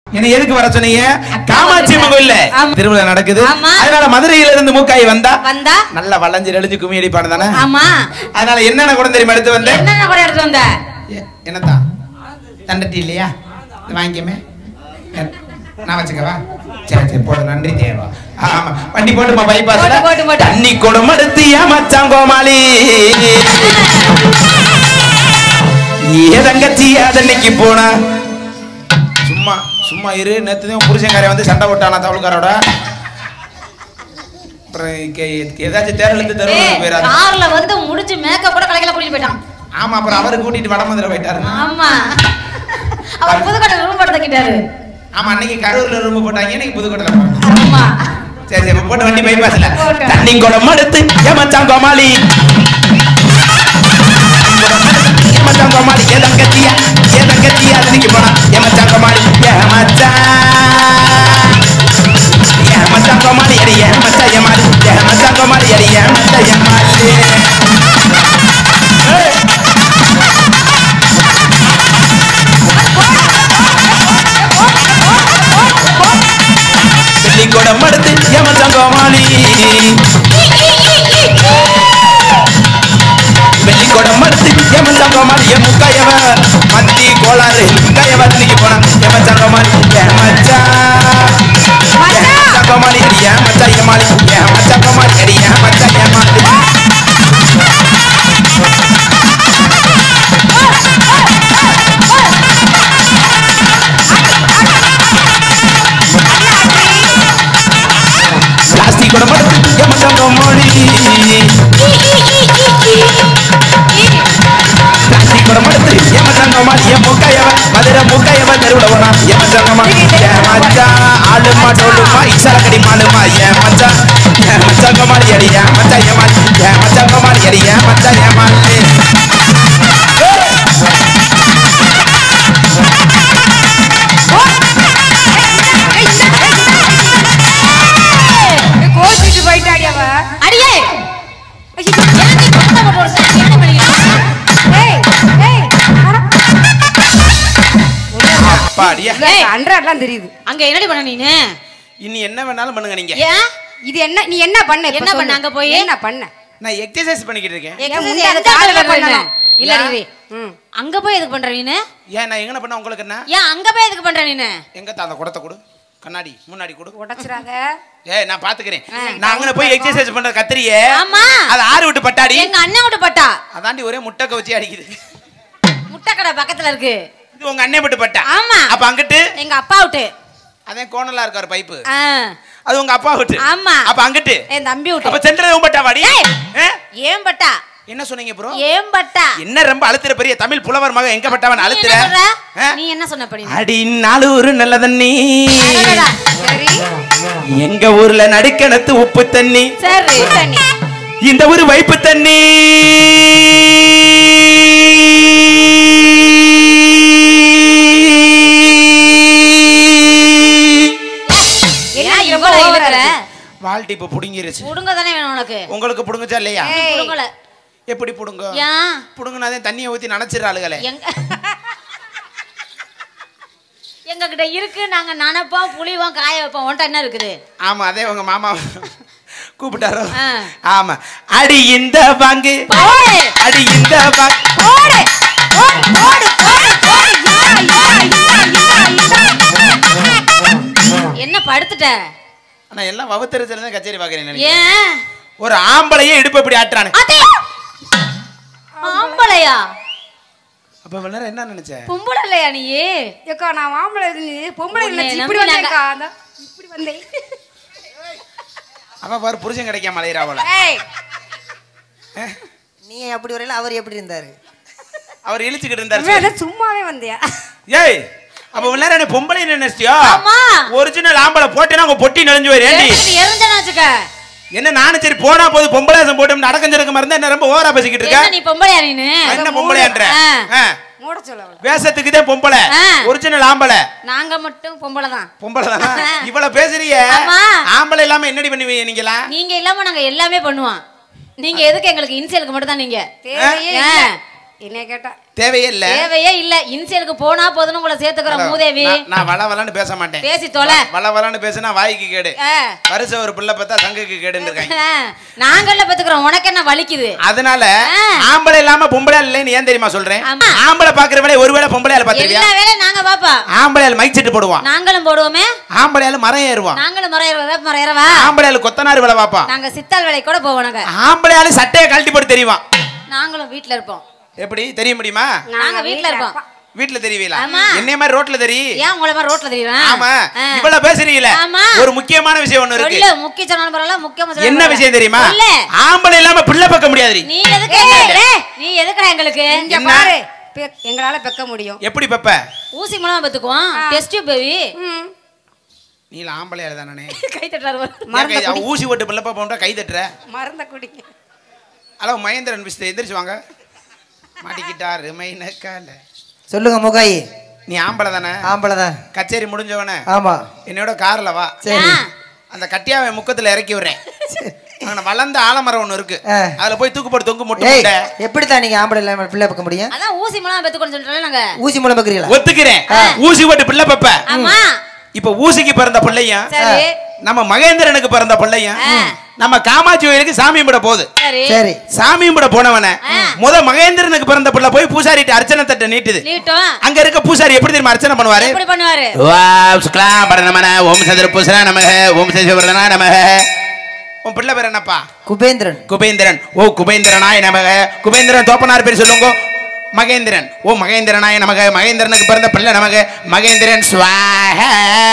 என்ன எதுக்கு வர சொன்னீங்க? காமாட்சி அம்மன் கோயில்ல திருவிழா நடக்குது. அதனால மதுரையில இருந்து மூக்காய் வந்தா நல்ல வளைஞ்சு நெளிஞ்சு கும்மி அடிப்பானு தானே? ஆமா. அதனால என்னென்ன கூட தெரியுமா எடுத்து வந்தேன்? என்னென்ன கூட எடுத்து வந்த? என்னதா? தண்டட்டி இல்லையா? வாங்கிக்கமே. நான் வச்சுக்கவா? சரி சரி போடு. நன்றி தேவா. ஆமா வண்டி போட்டுமா பைபாஸ்ல தண்ணி குடம் எடுத்தியா மச்சான் கோமாளி ஏதங்கச்சியா தண்ணிக்கு போனா சும்மா சும்மா இரு. நேத்துதான் புருஷன்காரன் வந்து சண்டை போட்டானா தவளுக்காரோட. அப்புறம் ஏதாச்சும் தேர்தலுக்கு தருவாங்க போயிடாது. கார்ல வந்து முடிச்சு மேக்கப் கூட கலைக்கல கூட்டிட்டு போயிட்டான். ஆமா அப்புறம் அவரு கூட்டிட்டு வடமதுரை போயிட்டாரு. ஆமா அவர் புதுக்கோட்டை ரூம் போட்டு தக்கிட்டாரு. ஆமா அன்னைக்கு கரூர்ல ரூம் போட்டாங்க, இன்னைக்கு புதுக்கோட்டையில போட்டாங்க. ஆமா சரி சரி போட்டு வண்டி பைபாஸ்ல தண்ணி குடம் எடுத்து ஏமச்சான் கோமாளி ஏமச்சான் கோமாளி ஏதங்கச்சியா தண்ணிக்கு போனா ஏமச்சான் கோமாளி ஏமச்சான் கோமாளி அடி ஏமச்சான் ஏமாளி ஏமச்சான் கோமாளி அடி ஏமச்சான் ஏமாளி குடம் எடுத்து ஏமச்சான் கோமாளி வெள்ளி குடம் எடுத்து ஏமச்சான் கோமாளி என் முக்காயவ மத்தி கோளாறு முக்காயவ தண்ணிக்கு போனா ஏமச்சான் கோமாளி ஏமச்சான் கோமாளி அடி ஏமச்சான் ஏமாளி ஏமச்சான் கோமாளி அடி ஏமச்சான் ஏமாளி பிளாஸ்டிக் குடம் எடுத்து ஏமச்சான் கோமாளி பிளாஸ்டிக் குடம் எடுத்து ஏமச்சான் கோமாளி என் முக்காயவ மதுரை முக்காயவ தெருவுல போனா ஏமச்சான் கோமாளி ஏமச்சான் ஆளுமா டோலுமா இசலக்கடி மாலுமா ஏமச்சான் ஏமச்சான் கோமாளி அடி ஏமச்சான் ஏமாளி ஏமச்சான் கோமாளி அடி ஏமச்சான் ஏமாளி கோச்சிட்டு போயிட்டாடி அவ. அடியே தெரியுது. அங்க என்னடி பண்ண நீனு? இனி என்ன வேணாலும் பண்ணுங்க நீங்க. இது என்ன நீ என்ன பண்ண? என்ன பண்ண அங்க போய்? என்ன பண்ண? நான் எக்ஸர்சைஸ் பண்ணிக்கிட்டு இருக்கேன். இல்ல அங்க போய் எதுக்கு பண்ற நீனு? ஏன் நான் எங்கன பண்ண உங்களுக்கு என்ன? ஏன் அங்க போய் எதுக்கு பண்ற நீனு? எங்க அந்த குடத்தை கொடு, கண்ணாடி முன்னாடி கொடு. உடைச்சிராத. ஏய் நான் பாத்துக்கிறேன். நான் அங்க போய் எக்ஸர்சைஸ் பண்ற கத்திரியே. ஆமா அது ஆறு விட்டு பட்டாடி. எங்க அண்ணன் விட்டு பட்டா. அதாண்டி ஒரே முட்டை கவச்சி அடிக்குது. முட்டை கடை பக்கத்துல இருக்கு. இது உங்க அண்ணன் விட்டு பட்டா. ஆமா அப்ப அங்கிட்டு எங்க அப்பா விட்டு. அதே கோணலா இருக்காரு பைப்பு. அது உங்க அப்பா விட்டு. ஆமா அப்ப அங்கிட்டு என் தம்பி விட்டு. அப்ப சென்டர்ல உன் பட்டா வாடி. ஏன் பட்டா? என்ன சொன்னீங்க ப்ரோ? ஏன் பட்டா? என்ன ரொம்ப அழுத்துற பெரிய தமிழ் புலவர் மக எங்க பட்டாவன் அழுத்துற? நீ என்ன சொன்ன படி? அடி நாலூரு நல்ல தண்ணி. சரி எங்க ஊர்ல நடுக்கணத்து உப்பு தண்ணி. சரி தண்ணி. இந்த ஊரு வைப்பு தண்ணி. வால்டி இப்ப புடுங்கிருச்சு. புடுங்க தானே வேணும் உனக்கு. உங்களுக்கு புடுங்கச்சா இல்லையா? புடுங்கல. எப்படி புடுங்க? ஏன் புடுங்கனாதே தண்ணியை ஊத்தி நனைச்சிராளுகளே. எங்க கிட்ட இருக்கு, நாங்க நனைப்போம் புளிவோம் காய வைப்போம். ஒன்ட்ட என்ன இருக்குது? ஆமா அதே உங்க மாமா கூப்பிட்டாரோ? ஆமா அடி இந்த வாங்கு அடி இந்த வாங்கு ஓடு ஓடு என்ன படுத்துட்ட? ஆனா எல்லாம் வவுத்தரிச்சல தான் கச்சேரி பாக்குறேன். ஏன் ஒரு ஆம்பளையே இடுப்பு இப்படி ஆட்டுறானே. ஆம்பளையா? அப்ப வளர என்ன நினைச்ச? பொம்பளை இல்லையா நீ? ஏக்கா நான் ஆம்பளை பொம்பளை இல்ல இப்படி வந்தேக்கா. இப்படி வந்தேன். அவ பாரு புருஷன் கிடைக்காம அலையறாவல. நீ அப்படி வரல அவர் எப்படி இருந்தாரு? அவர் இழுச்சிட்டு இருந்தாரு. சும்மாவே வந்தியா? ஏய் அப்ப வளர நீ பொம்பளை நினைச்சியா? ஆமா ஒரிஜினல் ஆம்பளை போட்டேனா உங்க பொட்டி நெளிஞ்சு போய் ஏண்டி? எறஞ்சனாச்சுக்க. என்ன நானும் சரி போனா போது பொம்பளையாசம் போட்டு அடக்கஞ்சரக்க மறந்தா என்ன ரொம்ப ஓவரா பேசிக்கிட்டு இருக்க? என்ன நீ பொம்பளையா நீனு? என்ன பொம்பளையன்ற? மூட சொல்ல அவள. வேஷத்துக்கு தான் பொம்பளை, ஒரிஜினல் ஆம்பளை. நாங்க மட்டும் பொம்பளை தான். பொம்பளை தான். இவ்வளவு பேசுறியே. ஆம்பளை இல்லாம என்னடி பண்ணுவீங்க நீங்களா? நீங்க இல்லாம நாங்க எல்லாமே பண்ணுவோம். நீங்க எதுக்கு எங்களுக்கு இன்சியலுக்கு மட்டும் தான் நீங்க. என்ன கேட்டா தேவையே இல்ல இன்சியலுக்கு போனா போதுன்னு உங்களை சேர்த்துக்கிறோம் மூதேவி. நான் வளவலன்னு பேச மாட்டேன். பேசி தொலை. வளவலன்னு பேசினா வாய்க்கு கேடு. வருஷ ஒரு பிள்ளை பார்த்தா சங்குக்கு கேடுன்னு இருக்காங்க. நாங்கள பத்துக்கிறோம், உனக்கு என்ன வலிக்குது? அதனால ஆம்பளை இல்லாம பொம்பளை இல்லைன்னு ஏன் தெரியுமா சொல்றேன்? ஆம்பளை பாக்குற வேலை ஒருவேளை பொம்பளையால பாத்துறியா? எல்லா வேலை நாங்க பாப்போம். ஆம்பளையால மைக் செட் போடுவான், நாங்களும் போடுவோமே. ஆம்பளையால மரம் ஏறுவான், நாங்களும் மரம் ஏறுவா. மரம் ஏறவா? ஆம்பளையால கொத்தனார் வேலை பாப்பா. நாங்க சித்தால் வேலை கூட போவோம். நாங்க ஆம்பளையால சட்டையை கழட்டி போட்டு தெரியுவான். நாங்களும் வீட்ல இருப்போம். எப்படி தெரிய முடியுமா? நாங்க வீட்ல இருப்போம். வீட்ல தெரியல, என்னைய மாதிரி ரோட்ல தெரியும். ஏன் உங்கள மாதிரி ரோட்ல தெரியுறேன்? ஆமா, இவ்வளவு பேசுறீங்களே. ஒரு முக்கியமான விஷயம் ஒன்னு இருக்கு. இல்ல முக்கிய சொன்னாலும் பரவாயில்ல, முக்கியமா சொல்ல. என்ன விஷயம் தெரியுமா? ஆம்பளை இல்லாம பிள்ளை பக்க முடியாது. நீ எதுக்கு நீ எதுக்குடா எங்களுக்கு? இங்க பாரு, எங்களால பெக்க முடியும். எப்படி பெப்ப? ஊசி மூலமா பெத்துக்குவோம். Test baby. நீ ஆம்பளையால தானே கை தட்டறாரு. மறந்து ஊசி போட்டு பிள்ளை பப்போன்றா கை தட்டற. மறந்த குடிங்க. ஹலோ மகேந்திரன் மிஸ்டர், எந்திரிச்சு வாங்க. மாட்டிக்கிட்டாரு மைனக்கால. சொல்லுங்க முகாயி. நீ ஆம்பளை தானே? ஆம்பளை தான். கச்சேரி முடிஞ்சவனே ஆமா, என்னோட கார்ல வா. சரி. அந்த கட்டியாவை முக்கத்துல இறக்கி விடுறேன். வளர்ந்த ஆலமரம் ஒண்ணு இருக்கு, அதுல போய் தூக்கு போட்டு தொங்கு முட்டை. எப்படித்தான் நீங்க ஆம்பளை இல்லாம பிள்ளை பக்க முடியும்? அதான் ஊசி மூலமா பெத்துக்கணும் சொல்றோம்ல. நாங்க ஊசி மூலம் பக்கறீங்களா? ஒத்துக்கிறேன், ஊசி போட்டு பிள்ளை பப்ப. ஆமா. இப்ப ஊசிக்கு பிறந்த பிள்ளையும் நம்ம மகேந்திரனுக்கு பிறந்த பிள்ளையும் நம்ம காமாட்சி கோயிலுக்கு சாமி கும்பிட போகுது. சரி. சாமி கும்பிட போனவன மகேந்திரனுக்கு பிறந்த பிள்ளை போய் பூசாரிட்ட அர்ச்சனை தட்டை நீட்டுது. அங்க இருக்க பூசாரி எப்படி தெரியுமா அர்ச்சனை பண்ணுவாரு? எப்படி பண்ணுவாரு? ஓம் சுக்லாம் பரநமன ஓம் சதுர்பூசன நமஹ ஓம் சசிவர்தனா நமஹ. உன் பிள்ளை பேர் என்னப்பா? குபேந்திரன். குபேந்திரன். ஓ குபேந்திரனாய நமஹ. குபேந்திரன் தோப்பனார் பேர் சொல்லுங்க. மகேந்திரன். ஓ மகேந்திரனாய நமக. மகேந்திரனுக்கு பிறந்த பிள்ளை நமக மகேந்திரன் ஸ்வாஹ.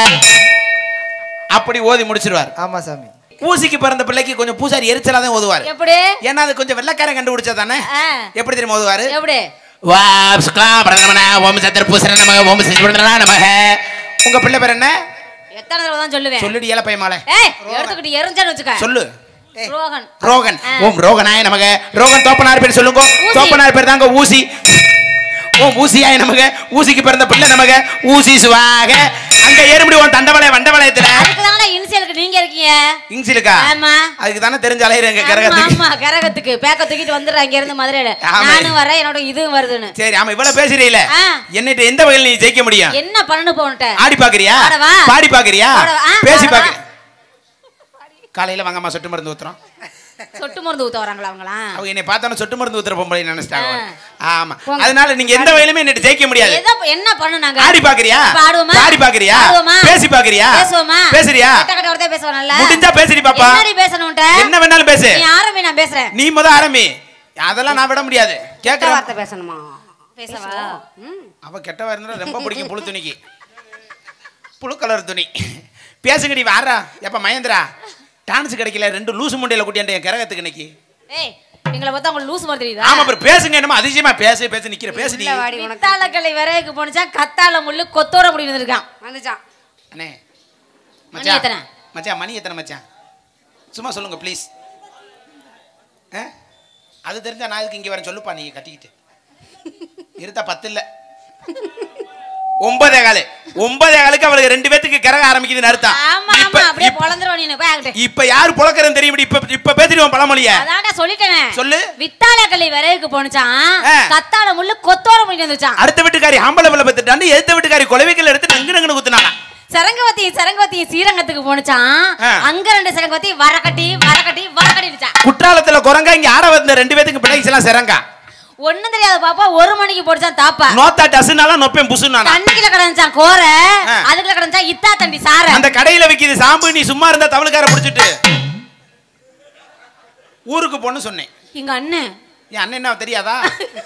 அப்படி ஓதி முடிச்சிருவார். ஆமா சாமி. ஊசிக்கு பிறந்த பிள்ளைக்கு கொஞ்சம் பூசாரி எரிச்சலா தான் ஓதுவார். எப்படி? ஏன்னா அது கொஞ்சம் வெள்ளக்காரன் கண்டுபிடிச்சா தானே. எப்படி தெரியுமா ஓதுவாரு? எப்படி? ஓம் சுக்லாம் பரநமன ஓம் சதுர்பூசன நமஹ ஓம் சசிவர்தனா நமஹ. உங்க பிள்ளை பேர் என்ன? எத்தனை தடவை தான் சொல்லுவேன்? சொல்லுடி ஏல பையமாலே. ஏய் எடுத்துக்கிட்டு எரிஞ்சான்னு வெச்சுக்க. சொல்லு. ரோகன். ரோகன். ஓம் ரோகனாய நமக. ரோகன் தோப்பனார் பேர் சொல்லுங்க. தோப்பனார் பேர் தாங்க ஊசி. ஓம் ஊசியாய நமக. ஊசிக்கு பிறந்த பிள்ளை நமக ஊசி சுவாக. அங்க ஏறுபடி உன் தண்டவளை வண்டவளையத்துல. அதுக்கு தான இன்சியலுக்கு நீங்க இருக்கீங்க. இன்சியலுக்கா? ஆமா. அதுக்கு தான தெரிஞ்ச அலையறங்க கரகத்துக்கு. ஆமா கரகத்துக்கு பேக்க தூக்கிட்டு வந்துற அங்க இருந்து மதுரையில. நானும் வரேன், என்னோட இதுவும் வருதுன்னு. சரி ஆமா, இவ்வளவு பேசுறீல. என்னட்ட எந்த வகையில நீ ஜெயிக்க முடியும்? என்ன பண்ணனு போன்ட்ட? ஆடி பாக்குறியா? பாடி பாக்குறியா? பேசி பாக்க. காலையில வாங்கம்மா சொட்டு மருந்து ஊத்துறோம். சொட்டு மருந்து ஊத்த வராங்களா அவங்களா? அவங்க என்னை பார்த்தானே சொட்டு மருந்து ஊத்துற பொம்பளை நினைச்சிட்டாங்க. ஆமா, அதனால நீங்க எந்த வகையிலுமே என்னட்ட ஜெயிக்க முடியாது. என்ன பண்ணனுங்க? ஆடி பாக்குறியா? பாடுவோமா? பாடி பாக்குறியா? பேசி பாக்குறியா? பேசுவோமா? பேசுறியா? கட்ட ஒருத்தே பேசுவானல்ல. முடிஞ்சா பேசுடி பாப்பா. என்னடி பேசணும்ட்ட? என்ன வேணாலும் பேசு. நீ ஆரம்பி, நான் பேசுறேன். நீ முத ஆரம்பி. அதெல்லாம் நான் விட முடியாது. கேக்குற வார்த்தை பேசணுமா? பேசவா? அவ கெட்டவா இருந்தா ரொம்ப பிடிக்கும் புழு துணிக்கு. புழு கலர் துணி. பேசுங்கடி வாரா. எப்ப மகேந்திரா டான்ஸ் கிடைக்கல, ரெண்டு லூசு முண்டையில கூட்டியாண்ட என் கரகத்துக்கு இன்னைக்கு. ஏய் நீங்கள பார்த்தா உங்களுக்கு லூசு மாதிரி தெரியுதா? ஆமா அப்புறம் பேசுங்க, என்னமா அதிசயமா பேசி பேசி நிக்கிற. பேசுடி. வித்தாலக்கலை வரைக்கு போனுச்சா கத்தால முள்ளு கொத்தோட முடி வந்திருக்கான். வந்துச்சான். அண்ணே மச்சான். மச்சான் மணி எத்தனை மச்சான்? சும்மா சொல்லுங்க ப்ளீஸ். அது தெரிஞ்சா நான் இதுக்கு இங்க வரேன் சொல்லுப்பா. நீங்க கட்டிக்கிட்டு இருத்தா 10 இல்ல 9:15. 9:15 அவளுக்கு 2 பேத்துக்கு கரக ஆரம்பிக்குதுன்னு அர்த்தம். ஆமா ஆமா, அப்படியே பொளந்துறவ நீ. போய் ஆகட்ட. இப்ப யார் பொளக்கறன்னு தெரியும். இப்ப பேசிடுவோம் பழமொழிய. அதான்டா சொல்லிட்டேனே. சொல்லு. வித்தாலக்கலை வரைக்கு போனுச்சான் கத்தால முள்ளு கொத்தோட முடி வந்துச்சான். அடுத்த வீட்டுக்காரி ஆம்பளை பிள்ளை பெத்துட்டான்னு எதிர்த்த வீட்டுக்காரி கொலவைக்கல் எடுத்து நங்கு குத்துனாங்க. சரங்கவதி ஸ்ரீரங்கத்துக்கு போனுச்சான். அங்க 2 சரங்கவதி வரக்கட்டிச்சான். குற்றாலத்துல குரங்கா, இங்க ஆட வந்த 2 பேத்துக்கு பிள்ளைங்க எல்லாம் சரங்கா. ஒண்ணும் தெரியாத பாப்பா 1 மணிக்கு போடுச்சான் தாப்பா. நோத்தா டஸ்னால நொப்பேன் புசுனானா. தண்ணிக்குள்ள கடந்துச்சான் கோர, அதுக்குள்ள கடந்துச்சான் இத்தா தண்டி சார. அந்த கடையில விக்கிது சாம்பு. நீ சும்மா இருந்தா தவளுக்கார புடிச்சிட்டு ஊருக்கு போன்னு சொன்னேன். எங்க அண்ணன். என் அண்ணன் என்ன தெரியாதா?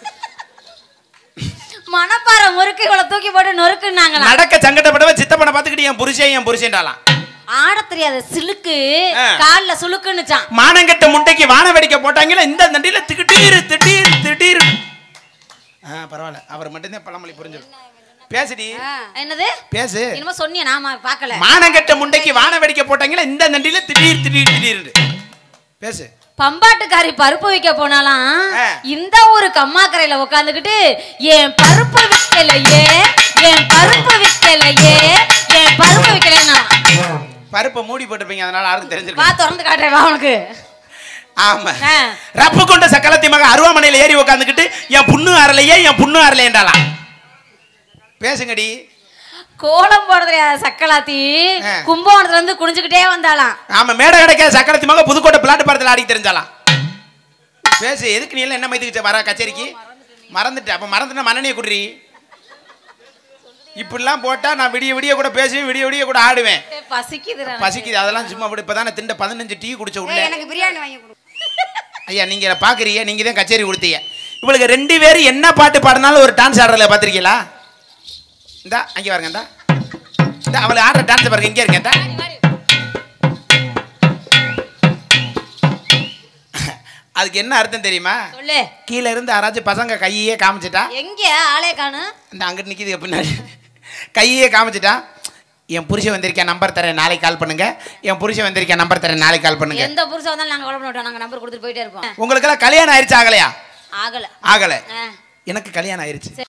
மணப்பாறை முறுக்கு இவ்வளவு தூக்கி போட்டு நொறுக்குனாங்களா. நடக்க சங்கடப்படவ சித்தப்பனை பாத்துக்கிட்டு என் புருஷன்டாலாம். ஆட தெரியாத சிலுக்கு கால்ல சுளுக்குன்னுச்சான். மானங்கட்ட முண்டைக்கு வான வெடிக்க போட்டாங்கல. இந்த நண்டில திடீர். பரவாயில்ல, அவர் மட்டும் தான் பழமொழி புரிஞ்சிடும். பேசுடி. என்னது பேசு. என்னமோ சொன்னியே நாம பார்க்கல. மானங்கட்ட முண்டைக்கு வான வெடிக்க போட்டாங்கல. இந்த நண்டில திடீர். பேசு. பம்பாட்டுக்காரி பருப்பு வைக்க போனாலாம். இந்த ஒரு கம்மாக்கரையில உட்காந்துக்கிட்டு என் பருப்பு விக்கலையே பருப்பை மூடி போட்டுப்பீங்க, அதனால யாருக்கு தெரிஞ்சிருக்கு. வா திறந்து காட்டுறேன் வா உனக்கு. ஆமா ரப்பு கொண்ட சக்கலத்தி மக அருவாமனையில ஏறி உட்காந்துக்கிட்டு என் புண்ணு அறலையே என் புண்ணு அறலையேண்டாலாம். பேசுங்கடி. கோலம் போடுற சக்கலாத்தி கும்பகோணத்துல இருந்து குனிஞ்சுக்கிட்டே வந்தாலாம். ஆமா மேடை கிடைக்காத சக்கலத்தி மக புதுக்கோட்டை பிளாட் படத்துல ஆடி தெரிஞ்சாலாம். பேசு. எதுக்கு நீ எல்லாம் என்ன மைத்துக்கிச்ச வர கச்சேரிக்கு? மறந்துட்டு. அப்ப மறந்துட்டா மண்ணெண்ணிய குடுறி. இப்படிலாம் போட்டா நான் விடிய விடிய கூட பேசுவேன், விடிய விடிய கூட ஆடுவேன். பசிக்குது அதெல்லாம் சும்மா விட. இப்பதானே திண்ட 15 டீ குடிச்ச உள்ள. எனக்கு பிரியாணி வாங்கி கொடு. ஐயா நீங்க பாக்குறீங்க, நீங்க தான் கச்சேரி கொடுத்தீங்க. இவளுக்கு 2 பேரும் என்ன பாட்டு பாடினாலும் ஒரு டான்ஸ் ஆடுறல பாத்திருக்கீங்களா? இந்தா அங்கே பாருங்க. இந்தா அவளை ஆடுற டான்ஸ் பாருங்க. இங்கே இருக்க. அதுக்கு என்ன அர்த்தம் தெரியுமா? சொல்லு. கீழ இருந்து யாராச்சும் பசங்க கையே காமிச்சிட்டா, எங்க ஆளே காணோம், இந்த அங்கிட்டு நிக்குது பின்னாடி, கையே காமிச்சிட்டா, என் புருஷன் வந்திருக்கேன் நம்பர் தரேன் நாளைக்கு கால் பண்ணுங்க, என் புருஷன் வந்திருக்கேன் நம்பர் தரேன் நாளைக்கு கால் பண்ணுங்க. எந்த புருஷன் வந்தாலும் நாங்க கால் பண்ண மாட்டோம், நாங்க நம்பர் கொடுத்துட்டு போயிட்டே இருப்போம். உங்களுக்கு எல்லாம் கல்யாணம் ஆயிருச்சு? ஆகலையா? ஆகல. எனக்கு கல்யாணம் ஆயிருச்சு.